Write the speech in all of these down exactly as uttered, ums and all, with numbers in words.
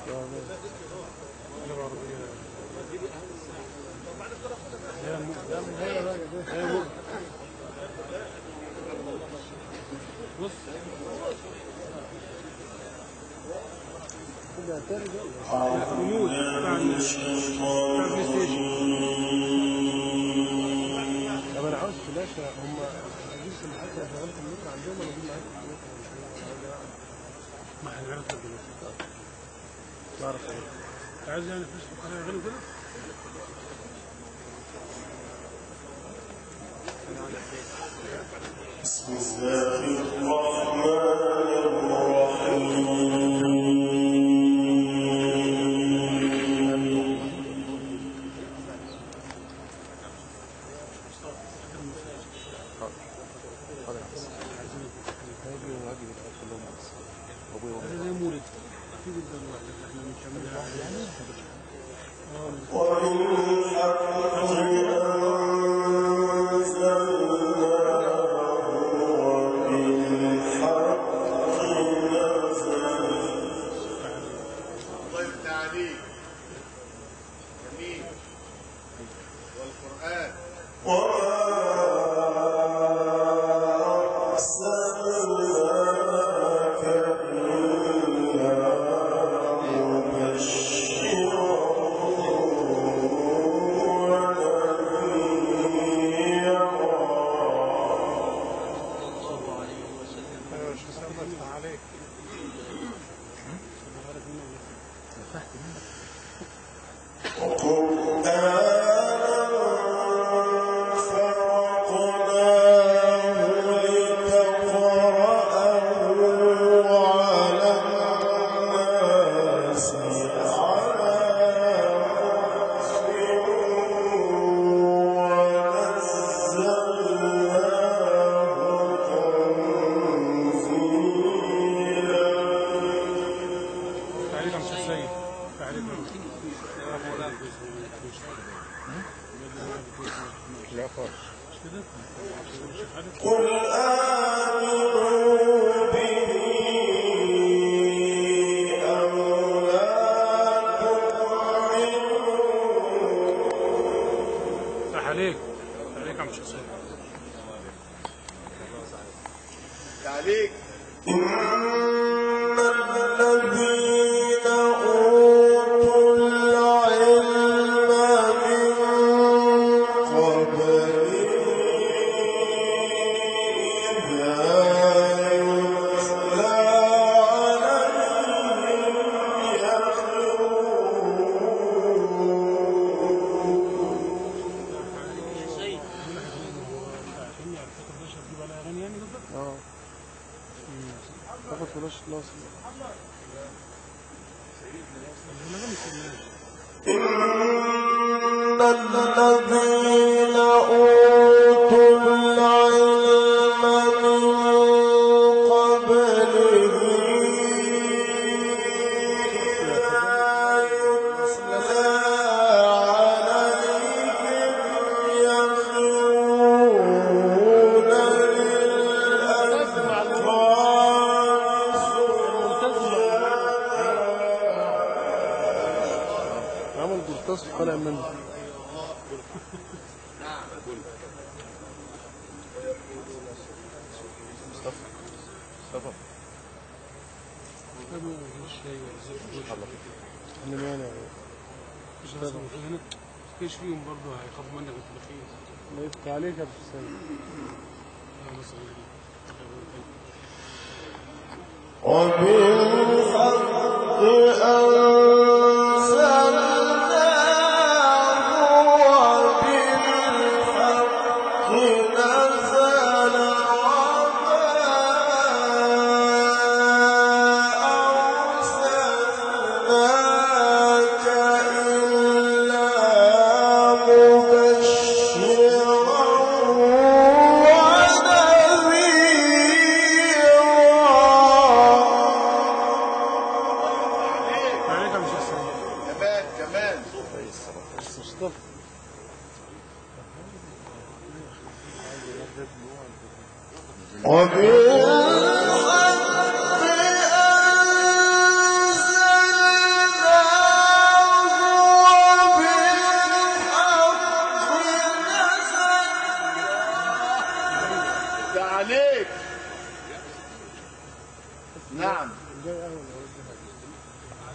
بص الريموت بتاع البلاي ستيشن. طب انا عاوز فلاشه، هم اجيب سماعات شغاله الكمبيوتر عندهم ولا اجيب معاك الكمبيوتر؟ ما احنا عرفنا الكمبيوتر بعرف ايه عايز يعني فلوس فقراء غير كده. بسم الله الرحمن الرحيم. ايش فيهم برضه هيخاف منك التلفين. لا يفتح عليك يا ابو حسين. وبالحق وبالحق أنزلناه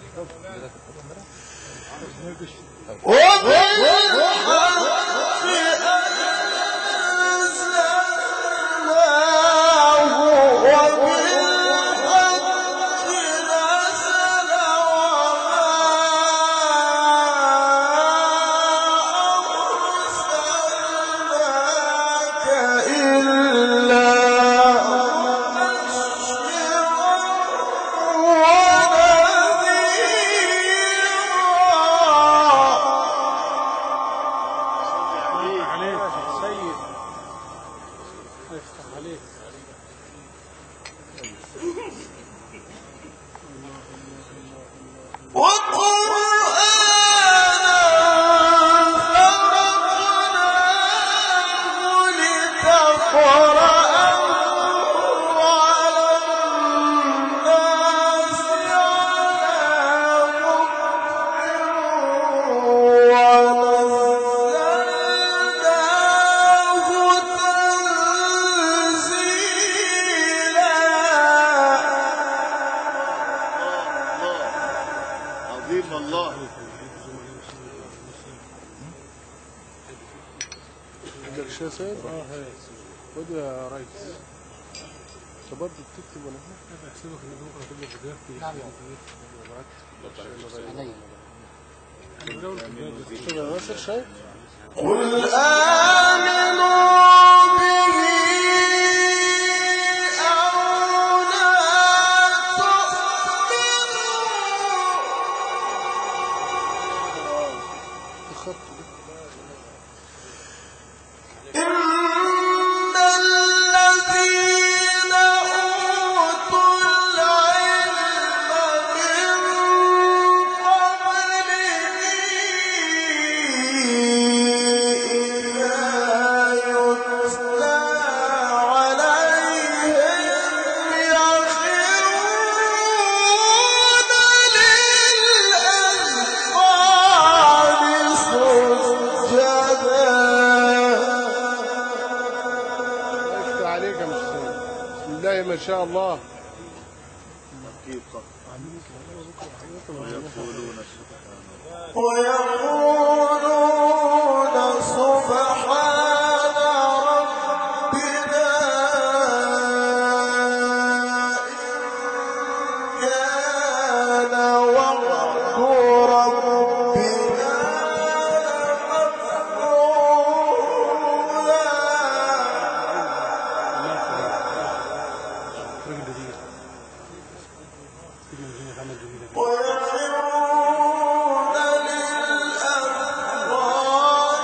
يا سيد اه هي خد يا ريس انت برضه بتكتب ولا ايه؟ انا بحسبك ان بكره كل الفيديوهات دي نعم يا ناصر شايف؟ قل آمنوا به أو لا الخط ده إن الذين أوتوا العلم من قبله إذا يتلى عليهم يخرون للأذقان سجدا. افتح عليك يا مش سيد. بسم الله ما شاء الله. ويقولون سبحان ربنا إن كان وعد ربنا لمفعولا. راجل جديد سيدنا مجينا عمل جميله جدا. ويخرون للأذقان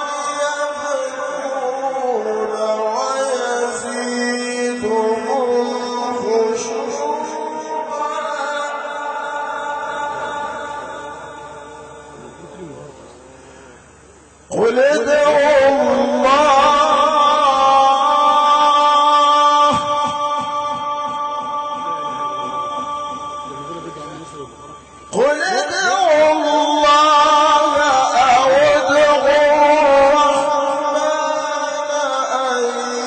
يبكون ويزيدهم خشوعا. قل ادعوا الله قل ادعوا الله أو ادعوا الرحمن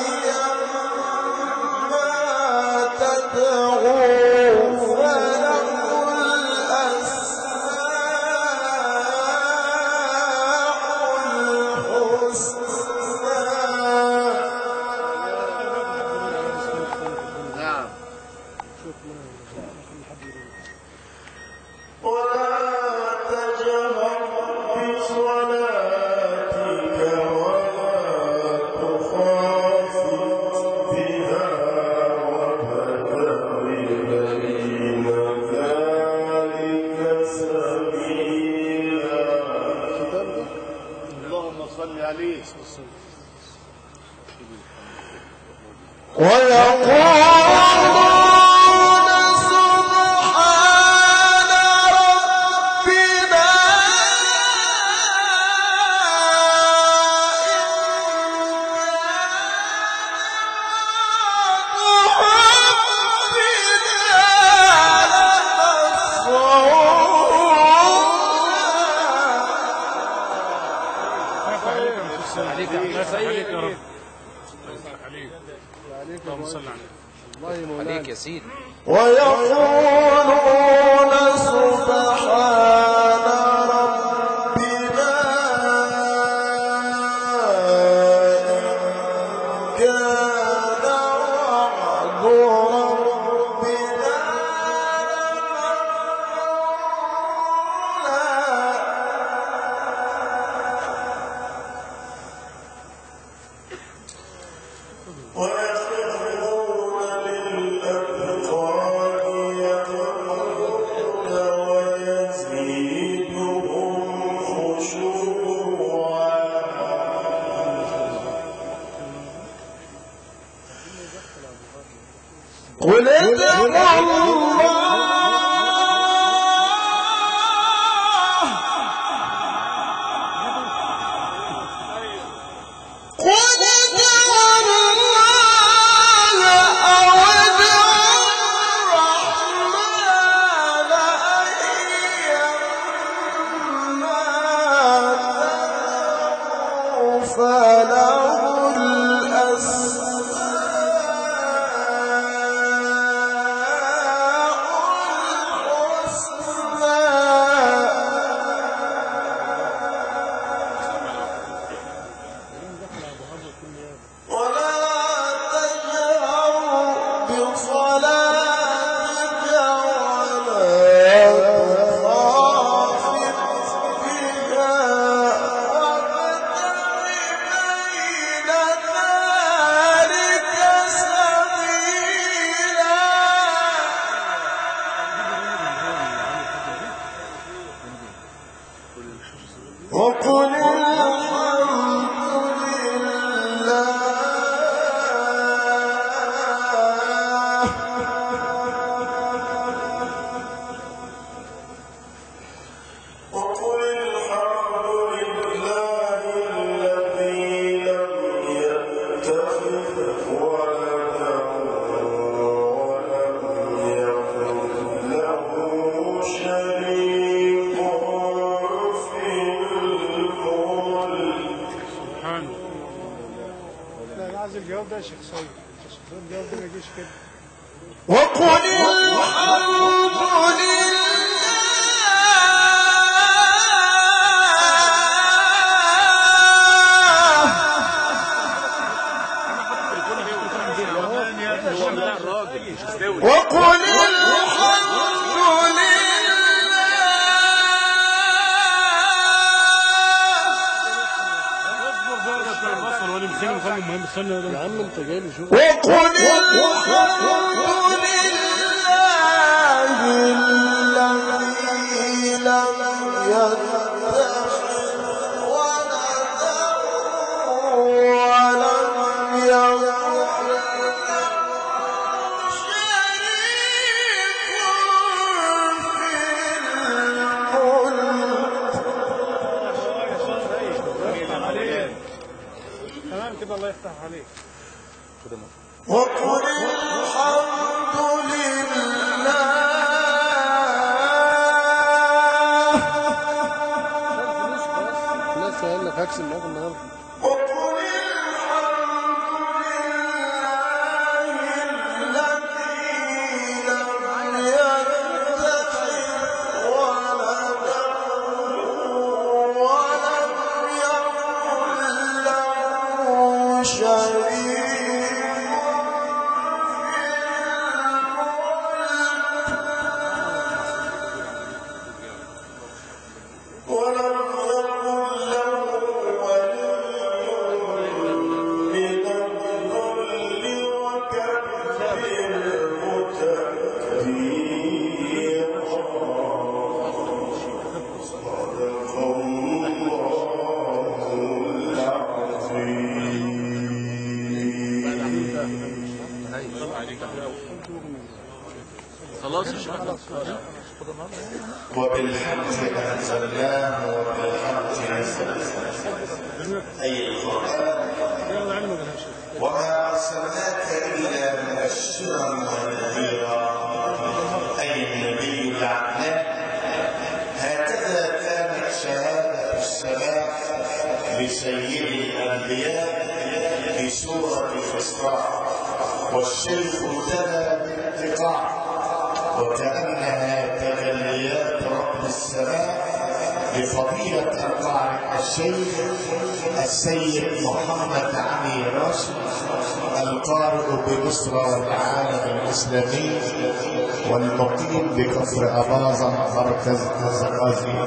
أيما تدعوا فله الأسماء الحسنى. نعم. ولا تجهر بصلاتك ولا تخافت بها وابتغ بين ذلك سبيلا. اللهم صل عليه. ويقولون سبحان ربنا عليك يا سيد يا رب. عليك عليك اللهم صل عليه. الله يمولانا عليك يا سيدي. ويقولون سبحان فله الأسماء وقل الحمد لله وقل الحمد لله الذي لم يتخذ ولدا ولم يكن له شريك في الملك. سبحانه. لا انا عايز الجواب ده يا شيخ سيد، الجواب ده ما يجيش كده. وقل الحمد لله وقل الحمد يا عم انت جاي لي شوف. وقل الحمد لله الذي لم يتخذ ولدا ولم يكن له شريك في الملك. تمام كده، الله يفتح عليك. وقل الحمد لله الناس قال لك هكسب معاك النهارده. وقل الحمد لله الذي لم يتخذ ولدا ولم يكن له شريك ولم يكن له ولي من الذل وكبره تكبيرا. صدق الله العظيم. خلاص يا شيخ. وبالحمد أنزلناه وبالحمد نزلناه أي القرآن وما أرسلناك إلا مبشرا ونذيرا أي النبي الأعلى. هكذا كانت شهادة السلام لسيد الأنبياء في سورة الإسراء، والشيخ تلا بانقطاع وكأنها تجليات رب السماء لفضيلة القارئ الشيخ السيد محمد علي راشد القارئ بمصر والعالم الإسلامي والمقيم بكفر أباظة مركز الزقازي.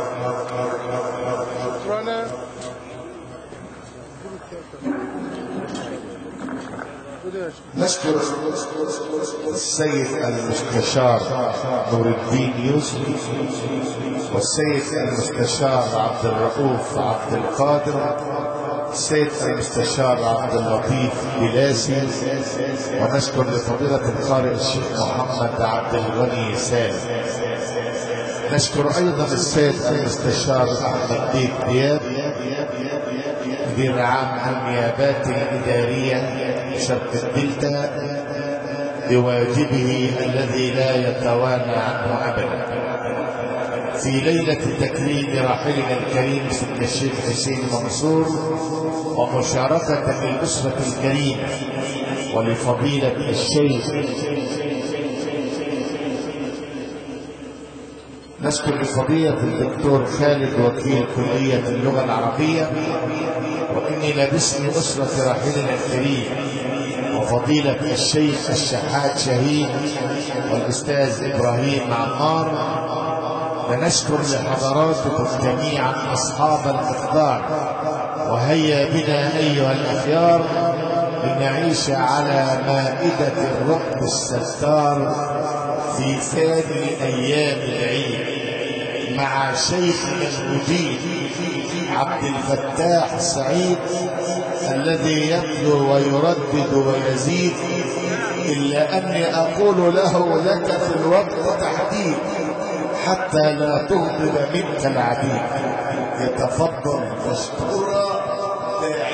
نشكر السيد المستشار نور الدين يوسف والسيد المستشار عبد الرؤوف عبد القادر، السيد المستشار عبد اللطيف بلاسي، ونشكر لفضيلة القارئ الشيخ محمد عبد الغني سالم. نشكر ايضا السيد المستشار احمد بيك دياب مدير عام النيابات الاداريه شرق الدلتا بواجبه الذي لا يتوانى عنه ابدا. في ليلة تكريم راحلنا الكريم سيدنا الشيخ حسين منصور، ومشاركة للأسرة الكريمة ولفضيلة الشيخ. نشكر لفضيلة الدكتور خالد وكيل كلية اللغة العربية، وإني لباسم أسرة راحلنا الكريم وفضيلة الشيخ الشحات شهيد والأستاذ إبراهيم عمار، ونشكر لحضراتكم جميعا أصحاب المقدار. وهيا بنا أيها الأخيار لنعيش على مائدة الركن الستار في ثاني أيام العيد مع شيخنا المجيد عبد الفتاح سعيد الذي يتلو ويردد ويزيد، إلا أني أقول له لك في الوقت تحديد حتى لا تغضب منك العبيد. يتفضل مشكورا.